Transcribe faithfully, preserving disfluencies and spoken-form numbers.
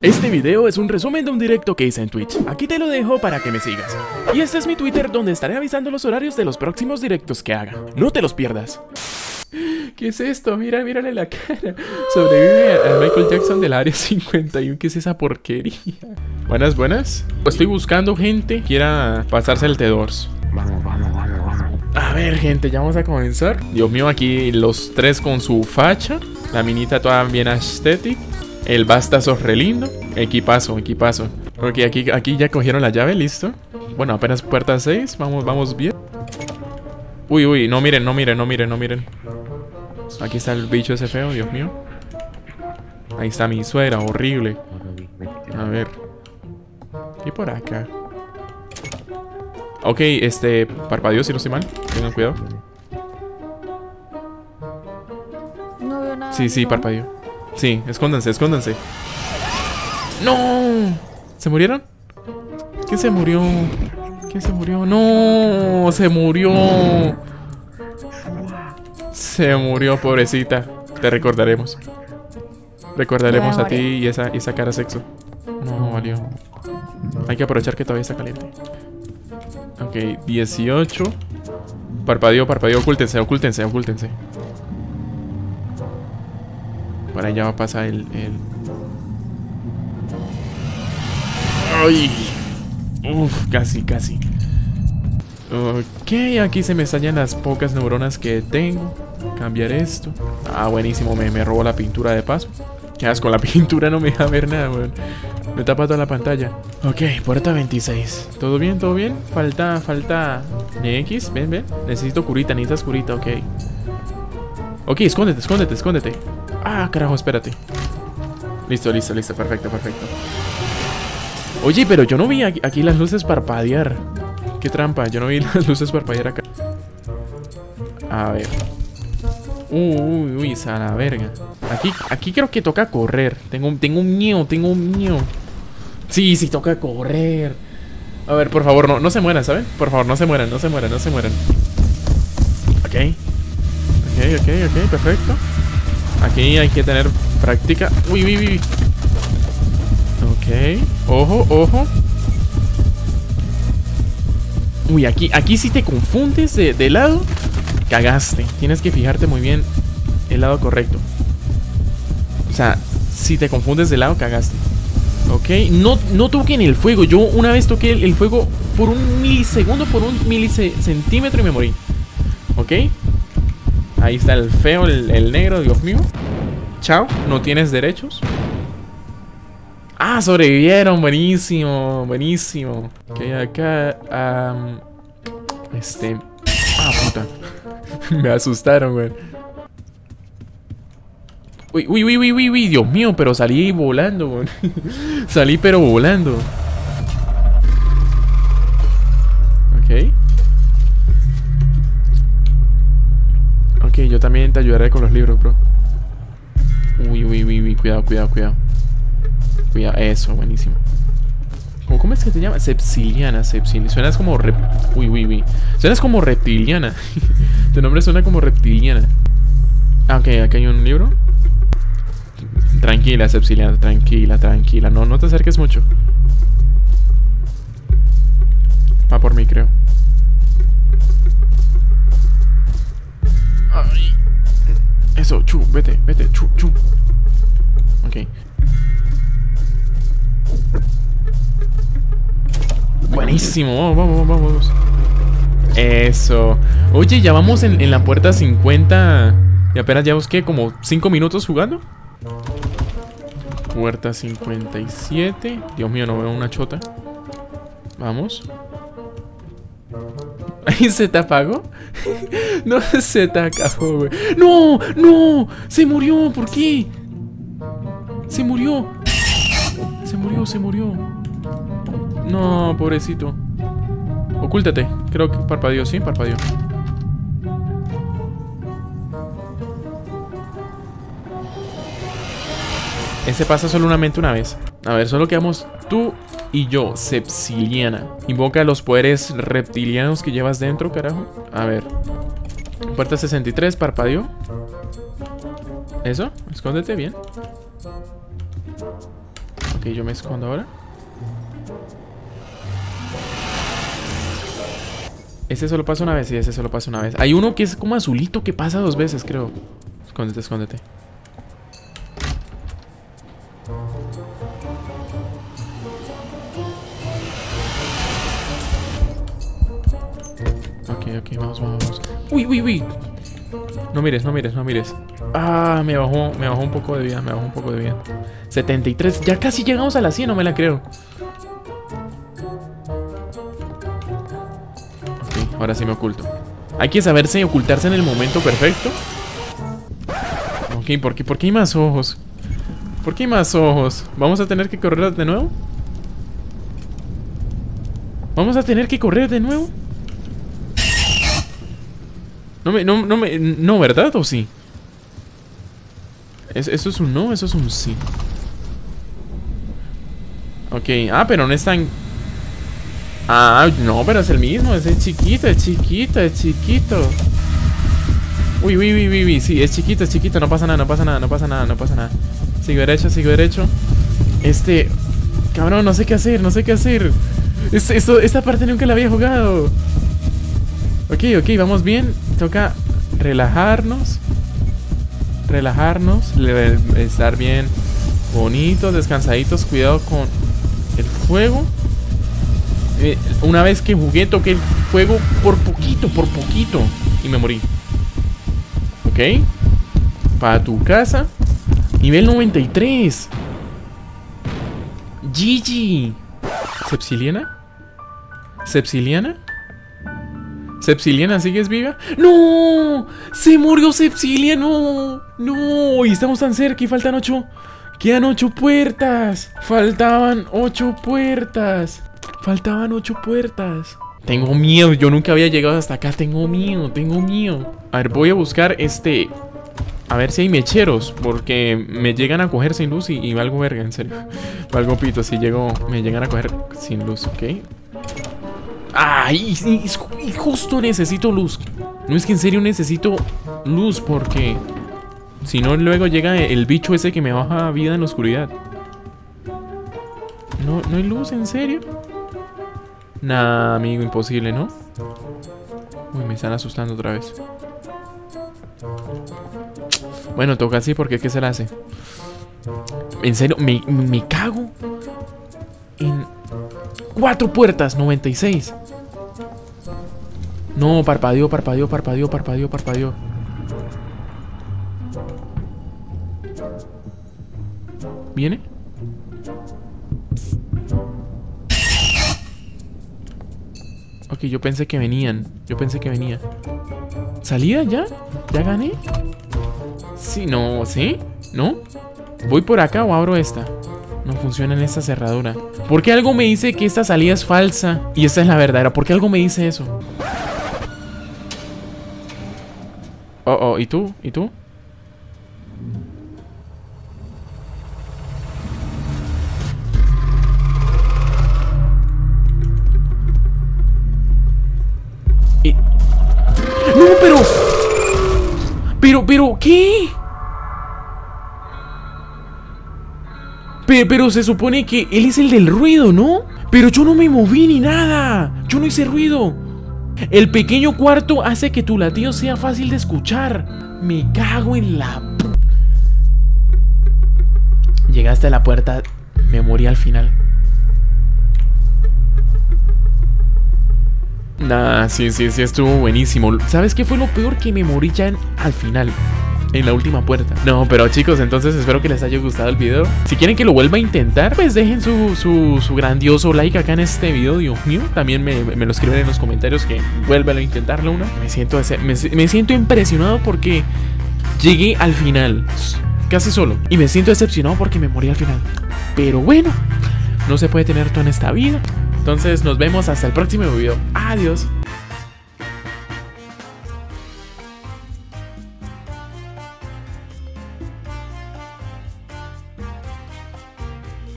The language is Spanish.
Este video es un resumen de un directo que hice en Twitch. Aquí te lo dejo para que me sigas. Y este es mi Twitter donde estaré avisando los horarios de los próximos directos que haga. No te los pierdas. ¿Qué es esto? Mira, mírale la cara. Sobrevive a Michael Jackson del área cincuenta y uno. ¿Qué es esa porquería? Buenas, buenas. Estoy buscando gente que quiera pasarse el T dos. Vamos, vamos, vamos, vamos. A ver, gente, ya vamos a comenzar. Dios mío, aquí los tres con su facha. La minita toda bien aesthetic. El bastazo re lindo. Equipazo, equipazo. Ok, aquí, aquí ya cogieron la llave, listo. Bueno, apenas puerta seis. Vamos, vamos bien. Uy, uy, no miren, no miren, no miren, no miren. Aquí está el bicho ese feo, Dios mío. Ahí está mi suegra, horrible. A ver. Y por acá. Ok, este... parpadeó si no estoy mal. Tengan cuidado. No veo nada. Sí, sí, parpadeó. Sí, escóndanse, escóndanse. ¡No! ¿Se murieron? ¿Quién se murió? ¿Quién se murió? ¡No! ¡Se murió! Se murió, pobrecita. Te recordaremos. Recordaremos a ti y esa, y esa cara sexo. No, valió. Hay que aprovechar que todavía está caliente. Ok, dieciocho. Parpadeo, parpadeo, ocúltense, ocúltense, ocúltense. Para allá va a pasar el... el... ¡Ay! Uf, casi, casi. Ok, aquí se me estallan las pocas neuronas que tengo. Cambiar esto. Ah, buenísimo, me, me robó la pintura de paso. Qué asco, la pintura no me deja ver nada, weón. Me tapa toda la pantalla. Ok, puerta veintiséis. ¿Todo bien? ¿Todo bien? Falta, falta... N X, ven, ven. Necesito curita, necesitas curita, ok. Ok, escóndete, escóndete, escóndete. Ah, carajo, espérate. Listo, listo, listo, perfecto, perfecto. Oye, pero yo no vi aquí, aquí las luces parpadear. Qué trampa, yo no vi las luces parpadear acá. A ver. Uy, uy, uy, a la verga. Aquí, aquí creo que toca correr. Tengo, tengo un miedo, tengo un miedo. Sí, sí, toca correr. A ver, por favor, no, no se mueran, ¿saben? Por favor, no se mueran, no se mueran, no se mueran. Ok. Ok, ok, ok, perfecto. Aquí hay que tener práctica. Uy, uy, uy. Ok. Ojo, ojo. Uy, aquí, aquí si te confundes de, de lado, cagaste. Tienes que fijarte muy bien el lado correcto. O sea, si te confundes de lado, cagaste. Ok. No, no toquen el fuego. Yo una vez toqué el, el fuego por un milisegundo, por un milicentímetro y me morí. Ok. Ahí está el feo, el, el negro, Dios mío. Chao, no tienes derechos. Ah, sobrevivieron, buenísimo, buenísimo. Ok, acá um, Este Ah, puta. Me asustaron, güey. Uy, uy, uy, uy, uy, uy, Dios mío, pero salí volando, güey. Salí pero volando. Ok. Ok, yo también te ayudaré con los libros, bro. Uy, uy, uy, uy, cuidado, cuidado, cuidado. Cuidado, eso, buenísimo. ¿Cómo, cómo es que te llama? Sepsiliana, Sepsiliana. Suenas como rep... Uy, uy, uy. Suenas como reptiliana. Tu nombre suena como reptiliana. Ah, ok, acá hay un libro. Tranquila, Sepsiliana, tranquila, tranquila. No, no te acerques mucho. Va por mí, creo. Ay. Eso, chu, vete, vete, chu, chu. Ok. Buenísimo, vamos, vamos, vamos. Eso. Oye, ya vamos en, en la puerta cincuenta. Y apenas llevamos, ¿qué? Como cinco minutos jugando. Puerta cincuenta y siete. Dios mío, no veo una chota. Vamos. ¿Ahí se te apagó? No, se te acabó, güey. ¡No! ¡No! ¡Se murió! ¿Por qué? ¡Se murió! Se murió, se murió. No, pobrecito. Ocúltate. Creo que parpadeó, ¿sí? Parpadeó. Ese pasa solamente una vez. A ver, solo quedamos tú y yo, Sepsiliana. Invoca los poderes reptilianos que llevas dentro, carajo. A ver. Puerta sesenta y tres, parpadeó. Eso, escóndete bien. Ok, yo me escondo ahora. Ese solo pasa una vez, sí, ese solo pasa una vez. Hay uno que es como azulito que pasa dos veces, creo. Escóndete, escóndete. Ok, ok, vamos, vamos, vamos. Uy, uy, uy. No mires, no mires, no mires. Ah, me bajó, me bajó un poco de vida, me bajó un poco de vida. setenta y tres, ya casi llegamos a la cien, no me la creo. Ok, ahora sí me oculto. Hay que saberse ocultarse en el momento perfecto. Ok, ¿por qué, ¿por qué hay más ojos? ¿Por qué hay más ojos? ¿Vamos a tener que correr de nuevo? ¿Vamos a tener que correr de nuevo? No me, no, no me, no, ¿verdad? ¿O sí? ¿Es, ¿Eso es un no? ¿Eso es un sí? Ok, ah, pero no es tan... Ah, no, pero es el mismo, es el chiquito, es chiquito, es chiquito. Uy, uy, uy, uy, uy, sí, es chiquito, es chiquito, no pasa nada, no pasa nada, no pasa nada, no pasa nada. Sigo derecho, sigo derecho. Este... Cabrón, no sé qué hacer, no sé qué hacer. Es, esto, esta parte nunca la había jugado. Ok, ok, vamos bien. Toca relajarnos. Relajarnos. Estar bien bonitos, descansaditos. Cuidado con el fuego. eh, Una vez que jugué, toqué el fuego por poquito, por poquito. Y me morí. Ok. Para tu casa. Nivel noventa y tres. G G. ¿Sepsiliana? ¿Sepsiliana? ¿Sepsiliana sigues viva? ¡No! ¡Se murió Sepsilia! ¡No! ¡No! Y estamos tan cerca y faltan ocho. Quedan ocho puertas. Faltaban ocho puertas. Faltaban ocho puertas. Tengo miedo. Yo nunca había llegado hasta acá. Tengo miedo. Tengo miedo. A ver, voy a buscar este... A ver si hay mecheros. Porque me llegan a coger sin luz y, y valgo verga, en serio. Valgo pito si llego... Me llegan a coger sin luz, ¿ok? ¡Ay! Y justo necesito luz. No es que en serio necesito luz porque... Si no, luego llega el bicho ese que me baja vida en la oscuridad. ¿No, no hay luz? ¿En serio? Nah, amigo, imposible, ¿no? Uy, me están asustando otra vez. Bueno, toca así porque ¿qué se le hace? En serio, me, me cago en... Cuatro puertas, noventa y seis. No, parpadeó, parpadeó, parpadeó, parpadeó, parpadeó. ¿Viene? Ok, yo pensé que venían. Yo pensé que venía. ¿Salida ya? ¿Ya gané? Sí, no, ¿sí? ¿No? ¿Voy por acá o abro esta? No funciona en esta cerradura. ¿Por qué algo me dice que esta salida es falsa? Y esta es la verdadera. ¿Por qué algo me dice eso? Oh, oh, ¿y tú? ¿Y tú? Y... ¡No, pero! Pero, pero, ¿qué? Pero, pero se supone que él es el del ruido, ¿no? Pero yo no me moví ni nada. Yo no hice ruido. El pequeño cuarto hace que tu latido sea fácil de escuchar. Me cago en la... Llegaste a la puerta. Me morí al final. Nah, sí, sí, sí, estuvo buenísimo. ¿Sabes qué fue lo peor? Que me morí ya en, al final. En la última puerta. No, pero chicos, entonces espero que les haya gustado el video. Si quieren que lo vuelva a intentar, pues dejen su, su, su grandioso like acá en este video, Dios mío. También me, me lo escriben en los comentarios que vuelvan a intentarlo una. Me siento, me, me siento impresionado porque llegué al final. Casi solo. Y me siento decepcionado porque me morí al final. Pero bueno, no se puede tener todo en esta vida. Entonces nos vemos hasta el próximo video. Adiós.